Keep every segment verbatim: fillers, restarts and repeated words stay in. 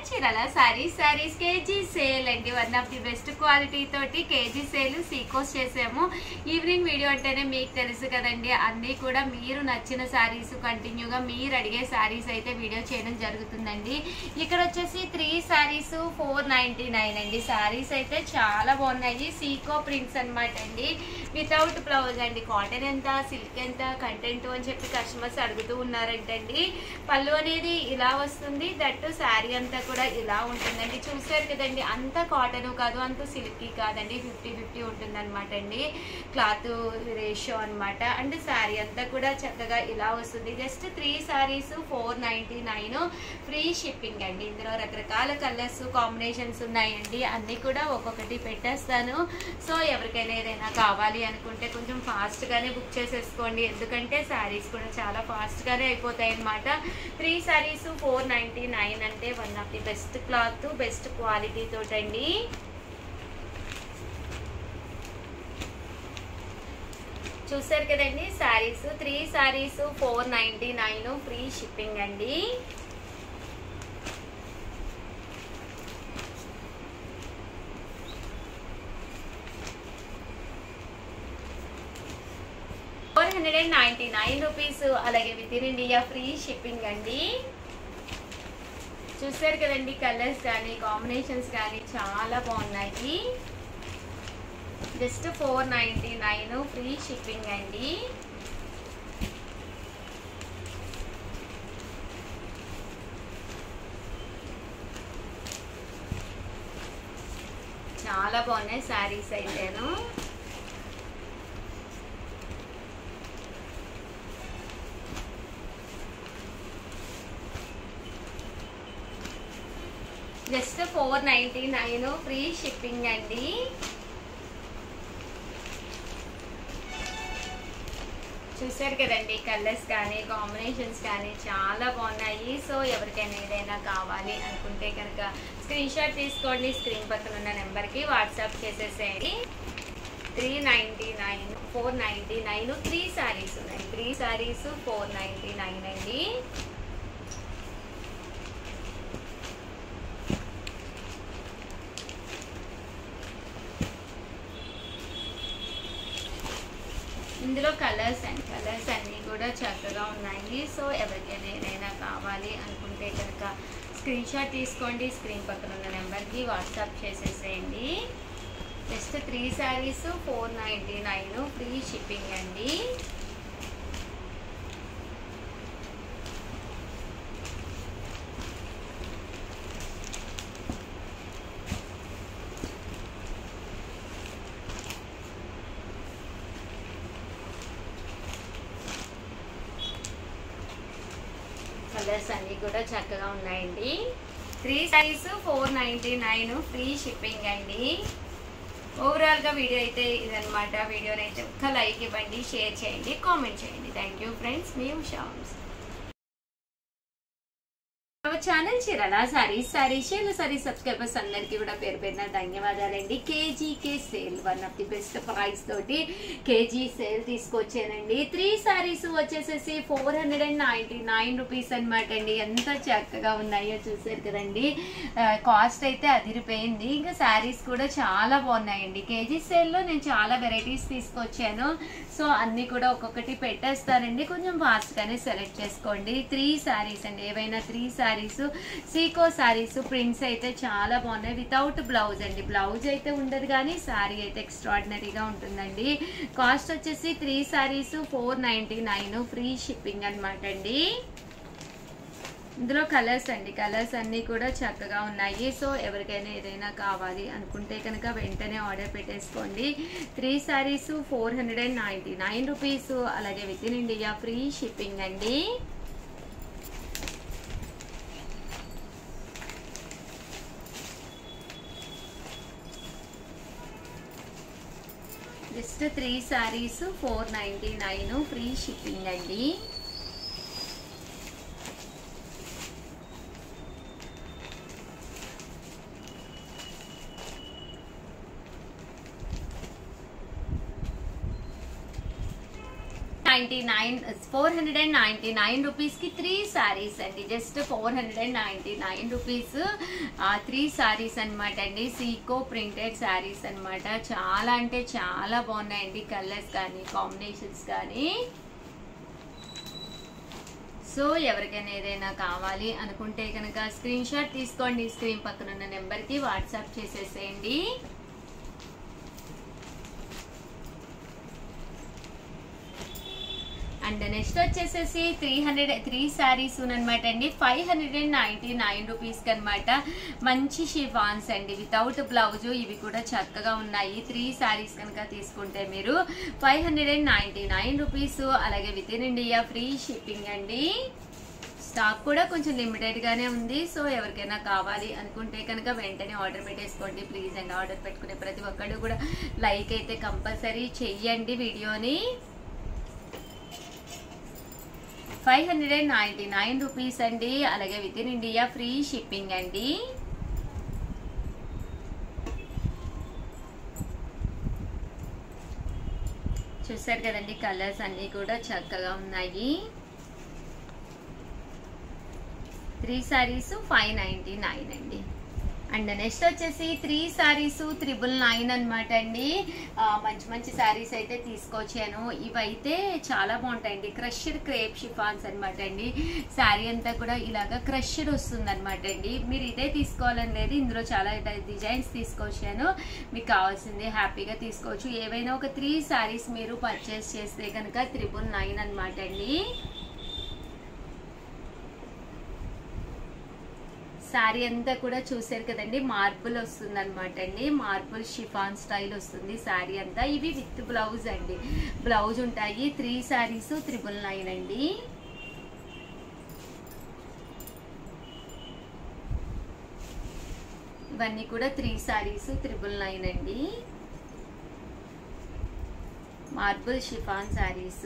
చీరల sarees sarees KG sale అండి. One of the best quality తోటి కేజీ సేల్ సీకోస్ చేసాము. ఈవినింగ్ వీడియో అంటేనే మీకు తెలుసు కదండి, అన్నీ కూడా మీరు నచ్చిన సారీస్ కంటిన్యూగా మీరు అడిగే సారీస్ అయితే వీడియో చేయడం జరుగుతుందండి. ఇక్కడ వచ్చేసి three sarees four ninety nine అండి. సారీస్ అయితే చాలా బాగున్నాయి. సీకో ప్రింట్స్ అనమాట అండి, వితౌట్ బ్లౌజ్ అండి. కాటన్ ఎంత, సిల్క్ ఎంత, కంటెంట్ అని చెప్పి కస్టమర్స్ అడుగుతూ ఉన్నారంటండి. పళ్ళు అనేది ఇలా వస్తుంది, దట్టు శారీ అంతా కూడా ఇలా ఉంటుందండి. చూసారు కదండి, అంత కాటన్ కాదు, అంత సిల్కీ కాదండి, ఫిఫ్టీ ఫిఫ్టీ ఉంటుంది అనమాట అండి. క్లాత్ రేషియో అనమాట. అండ్ శారీ అంతా కూడా చక్కగా ఇలా వస్తుంది. Just three sarees four ninety nine free shipping అండి. ఇందులో రకరకాల కలర్స్ కాంబినేషన్స్ ఉన్నాయండి. అన్నీ కూడా ఒక్కొక్కటి పెట్టేస్తాను. సో ఎవరికైనా ఏదైనా కావాలి అనుకుంటే కొంచెం ఫాస్ట్గానే బుక్ చేసేసుకోండి, ఎందుకంటే శారీస్ కూడా చాలా ఫాస్ట్గానే అయిపోతాయి అనమాట. Three sarees four ninety nine అంటే one of the best cloth, best quality తోటండి. చూసారు కదండి, sarees three sarees four ninety nine free shipping అండి. Four hundred and ninety nine rupees, అలాగే within India free shipping అండి. చూసారు కదండి, colours కానీ కాంబినేషన్స్ కానీ చాలా బాగున్నాయి. Just four ninety nine free shipping అండి. చాలా బాగున్నాయి శారీస్ అయితేను. Just four ninety nine free shipping అండి. చూసారు కదండి, కలర్స్ కానీ కాంబినేషన్స్ కానీ చాలా బాగున్నాయి. సో ఎవరికైనా ఏదైనా కావాలి అనుకుంటే కనుక స్క్రీన్ షాట్ తీసుకోండి, స్క్రీన్ పక్కన ఉన్న నెంబర్కి వాట్సాప్ చేసేసేయండి. Three ninety nine four ninety nine three sarees ఉన్నాయి. Three sarees four ninety nine అండి. ఇందులో కలర్స్ అండ్ కలర్స్ అన్నీ కూడా చక్కగా ఉన్నాయి. సో ఎవరికైనా ఏదైనా కావాలి అనుకుంటే కనుక స్క్రీన్ షాట్ తీసుకోండి, స్క్రీన్ పక్కన ఉన్న నెంబర్కి వాట్సాప్ చేసేసేయండి. Just three sarees four ninety nine free shipping అండి. కలర్స్ అన్నీ కూడా చక్కగా ఉన్నాయండి. Three sarees four ninety nine free shipping అండి. ఓవరాల్గా వీడియో అయితే ఇదనమాట. వీడియోని అయితే ఒక్క లైక్ ఇవ్వండి, షేర్ చేయండి, కామెంట్ చేయండి. థ్యాంక్ యూ ఫ్రెండ్స్, మీ Usha. Channel Chirala sarees saris saris subscribers అందరికీ కూడా పేరు పేరున ధన్యవాదాలండి. కేజీకే sale, one of the best price తోటి కేజీ సేల్ తీసుకొచ్చానండి. త్రీ సారీస్ వచ్చేసేసి four hundred and ninety nine rupees అనమాట అండి. ఎంత చక్కగా ఉన్నాయో చూసారు కదండి. కాస్ట్ అయితే అదిరిపోయింది. ఇంకా శారీస్ కూడా చాలా బాగున్నాయండి. కేజీ సేల్లో నేను చాలా వెరైటీస్ తీసుకొచ్చాను. సో అన్నీ కూడా ఒక్కొక్కటి పెట్టేస్తానండి, కొంచెం ఫాస్ట్గానే సెలెక్ట్ చేసుకోండి. త్రీ శారీస్ అండి, ఏవైనా త్రీ శారీస్ సీకో శారీస్. ప్రింట్స్ అయితే చాలా బాగున్నాయి, వితౌట్ బ్లౌజ్ అండి. బ్లౌజ్ అయితే ఉండదు కానీ శారీ అయితే ఎక్స్ట్రాడినరీగా ఉంటుందండి. కాస్ట్ వచ్చేసి three sarees four ninety nine free shipping అనమాట అండి. ఇందులో కలర్స్ అండి, కలర్స్ అన్నీ కూడా చక్కగా ఉన్నాయి. సో ఎవరికైనా ఏదైనా కావాలి అనుకుంటే కనుక వెంటనే ఆర్డర్ పెట్టేసుకోండి. Three sarees four hundred and ninety nine rupees, అలాగే within India free shipping అండి. Just three sarees four ninety nine free shipping అండి. Ninety nine four hundred and ninety nine రూపీస్కి త్రీ శారీస్ అండి. Just four hundred and ninety nine rupees three sarees అనమాట అండి. Seeko printed saris అనమాట. చాలా అంటే చాలా బాగున్నాయండి, కలర్స్ కానీ కాంబినేషన్స్ కానీ. సో ఎవరికైనా ఏదైనా కావాలి అనుకుంటే కనుక స్క్రీన్ షాట్ తీసుకోండి, స్క్రీన్ పక్కన ఉన్న నెంబర్కి వాట్సాప్ చేసేసేయండి. అండ్ నెక్స్ట్ వచ్చేసేసి త్రీ హండ్రెడ్ త్రీ శారీస్ అనమాట అండి. Five hundred and ninety nine రూపీస్కి అనమాట. మంచి షిఫాన్స్ అండి, వితౌట్ బ్లౌజ్. ఇవి కూడా చక్కగా ఉన్నాయి. త్రీ శారీస్ కనుక తీసుకుంటే మీరు five hundred and ninety nine rupees. అలాగే within India free shipping అండి. స్టాక్ కూడా కొంచెం లిమిటెడ్ గానే ఉంది. సో ఎవరికైనా కావాలి అనుకుంటే కనుక వెంటనే ఆర్డర్ పెట్టేసుకోండి ప్లీజ్. అండ్ ఆర్డర్ పెట్టుకునే ప్రతి ఒక్కళ్ళు కూడా లైక్ అయితే కంపల్సరీ చెయ్యండి వీడియోని. Five hundred and ninety nine rupees అండి. అలాగే within India free shipping అండి. చూసారు కదండి, కలర్స్ అన్ని కూడా చక్కగా ఉన్నాయి. Three sarees five ninety nine అండి. అండ్ నెక్స్ట్ వచ్చేసి త్రీ శారీస్ త్రిబుల్ నైన్ అనమాట అండి. మంచి మంచి శారీస్ అయితే తీసుకొచ్చాను. ఇవైతే చాలా బాగుంటాయండి. క్రష్డ్ క్రేప్ షిఫాన్స్ అనమాట అండి. శారీ అంతా కూడా ఇలాగా క్రష్డ్ వస్తుంది అనమాట అండి. మీరు ఇదే తీసుకోవాలని లేదు, ఇందులో చాలా డిజైన్స్ తీసుకొచ్చాను. మీకు కావాల్సింది హ్యాపీగా తీసుకోవచ్చు. ఏవైనా ఒక త్రీ శారీస్ మీరు పర్చేస్ చేస్తే కనుక త్రిబుల్ నైన్ అనమాట అండి. శారీ అంతా కూడా చూసారు కదండి, మార్బుల్ వస్తుంది అనమాట అండి. మార్బుల్ షిఫాన్ స్టైల్ వస్తుంది శారీ అంతా. ఇవి విత్ బ్లౌజ్ అండి, బ్లౌజ్ ఉంటాయి. త్రీ శారీస్ త్రిబుల్ నైన్ అండి. ఇవన్నీ కూడా త్రీ శారీస్ త్రిబుల్ నైన్ అండి. Marble chiffon sarees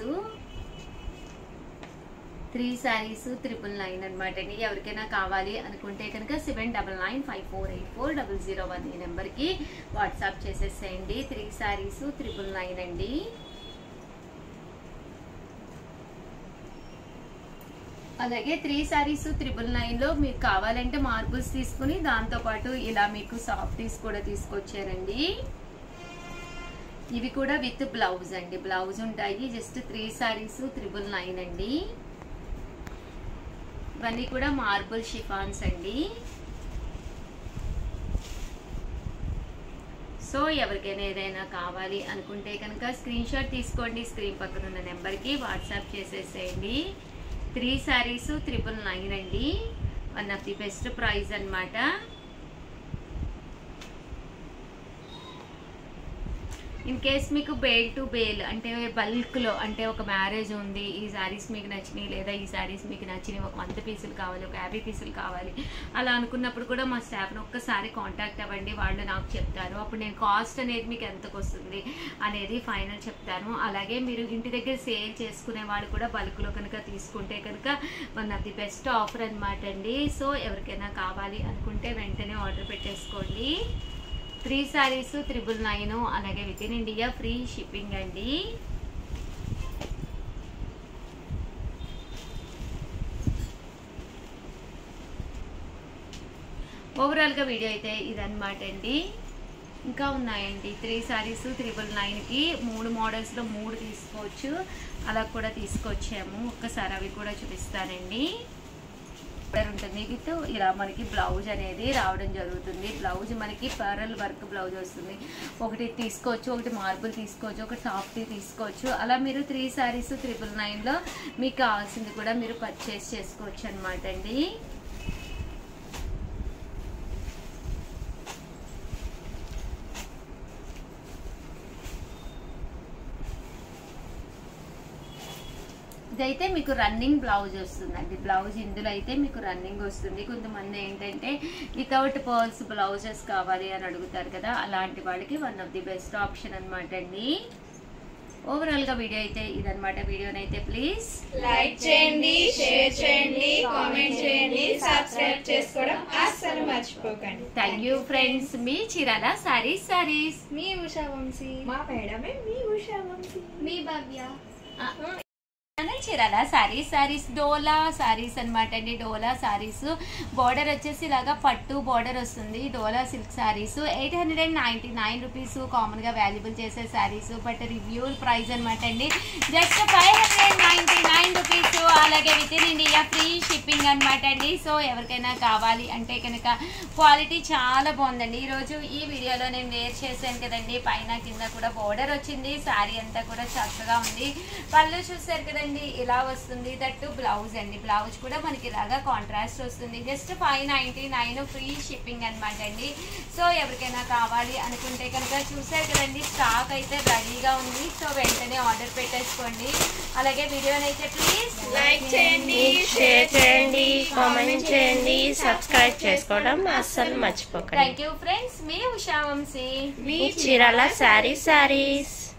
three sarees triple nine అనమాట అండి. ఎవరికైనా కావాలి అనుకుంటే కనుక seven double nine five four eight four double zero one ఈ నెంబర్కి వాట్సాప్ చేసేసేయండి. త్రీ శారీస్ త్రిపుల్ నైన్ అండి. అలాగే త్రీ శారీస్ త్రిపుల్ నైన్లో మీకు కావాలంటే మార్బుల్స్ తీసుకుని దాంతోపాటు ఇలా మీకు సాఫ్టీస్ కూడా తీసుకొచ్చారండి. ఇవి కూడా విత్ బ్లౌజ్ అండి, బ్లౌజ్ ఉంటాయి. Just three sarees triple nine అండి. ఇవన్నీ కూడా మార్బుల్ షిఫాన్స్ అండి. సో ఎవరికైనా ఏదైనా కావాలి అనుకుంటే కనుక స్క్రీన్ షాట్ తీసుకోండి, స్క్రీన్ పక్కన ఉన్న నెంబర్కి వాట్సాప్ చేసేసేయండి. త్రీ శారీస్ త్రిపుల్ నైన్ అండి. One of the best price అనమాట. ఇన్ కేస్ మీకు బేల్ టు బేల్ అంటే బల్క్లో అంటే ఒక మ్యారేజ్ ఉంది, ఈ శారీస్ మీకు నచ్చినాయి లేదా ఈ శారీస్ మీకు నచ్చినాయి, ఒక వంద పీసులు కావాలి, ఒక యాభై పీసులు కావాలి అలా అనుకున్నప్పుడు కూడా మా స్టాఫ్ని ఒక్కసారి కాంటాక్ట్ అవ్వండి. వాళ్ళు నాకు చెప్తారు. అప్పుడు నేను కాస్ట్ అనేది మీకు ఎంతకు వస్తుంది అనేది ఫైనల్ చెప్తాను. అలాగే మీరు ఇంటి దగ్గర సేల్ చేసుకునే వాళ్ళు కూడా బల్క్లో కనుక తీసుకుంటే కనుక one of the best offer అనమాట అండి. సో ఎవరికైనా కావాలి అనుకుంటే వెంటనే ఆర్డర్ పెట్టేసుకోండి. Three sarees triple nine. అలాగే within India free shipping అండి. ఓవరాల్గా వీడియో అయితే ఇదన్నమాట అండి. ఇంకా ఉన్నాయండి త్రీ శారీస్ త్రిబుల్ నైన్కి మూడు మోడల్స్లో మూడు తీసుకోవచ్చు. అలా కూడా తీసుకొచ్చాము. ఒక్కసారి అవి కూడా చూపిస్తానండి. ఉంటుంది విత్ ఇలా మనకి బ్లౌజ్ అనేది రావడం జరుగుతుంది. బ్లౌజ్ మనకి పరల్ వర్క్ బ్లౌజ్ వస్తుంది. ఒకటి తీసుకోవచ్చు, ఒకటి మార్బుల్ తీసుకోవచ్చు, ఒకటి సాఫ్ట్ తీసుకోవచ్చు. అలా మీరు త్రీ శారీస్ త్రిపుల్ నైన్లో మీకు కావాల్సింది కూడా మీరు పర్చేస్ చేసుకోవచ్చు అనమాట అండి. ఇదైతే మీకు రన్నింగ్ బ్లౌజ్ వస్తుందండి. బ్లౌజ్ ఇందులో అయితే మీకు రన్నింగ్ వస్తుంది. కొంతమంది ఏంటంటే వితౌట్ పర్ల్స్ బ్లౌజెస్ కావాలి అని అడుగుతారు కదా, అలాంటి వాళ్ళకి one of the best option అనమాట అండి. ఓవరాల్ గా వీడియో అయితే ఇదన్నమాట. వీడియోనైతే ప్లీజ్ లైక్ చేయండి, షేర్ చేయండి, కామెంట్ చేయండి, సబ్స్క్రైబ్ చేసుకోవడం అస్సలు మర్చిపోకండి. Thank you friends. మీ చీరాల సారీస్ సారీస్ మీ ఉషా వంశీ, మా మేడమే మీ ఉషా వంశీ, మీ భవ్య. చీరాల సారీస్ సారీస్ డోలా సారీస్ అనమాట అండి. డోలా సారీస్ బోర్డర్ వచ్చేసి ఇలాగా పట్టు బోర్డర్ వస్తుంది. Dola silk sarees eight hundred and ninety nine rupees common గా వాల్యుబుల్ చేసే సారీస్. బట్ రివ్యూ ప్రైస్ అనమాట అండి just five hundred ninety nine rupees. అలాగే within India free shipping అనమాట అండి. సో ఎవరికైనా కావాలి అంటే కనుక క్వాలిటీ చాలా బాగుందండి. ఈరోజు ఈ వీడియోలో నేను వేర్ చేశాను కదండి. పైన కింద కూడా బోర్డర్ వచ్చింది. శారీ అంతా కూడా చక్కగా ఉంది. పళ్ళు చూసారు కదండి ఇలా వస్తుంది. దట్టు బ్లౌజ్ అండి. బ్లౌజ్ కూడా మనకి ఇలాగా కాంట్రాస్ట్ వస్తుంది. Just five ninety nine free shipping అనమాట అండి. సో ఎవరికైనా కావాలి అనుకుంటే కనుక చూసారు కదండి స్టాక్ అయితే రెడీగా ఉంది. సో వెంటనే ఆర్డర్ పెట్టేసుకోండి. అలాగే వీడియోని అయితే ప్లీజ్ లైక్ చేయండి, షేర్ చేయండి, కామెంట్ చేయండి, సబ్స్క్రైబ్ చేసుకోవడం అస్సలు మర్చిపోకండి. Thank you friends. మీ ఉషా వంశీ, మీ చీరాల సారీ సారీస్.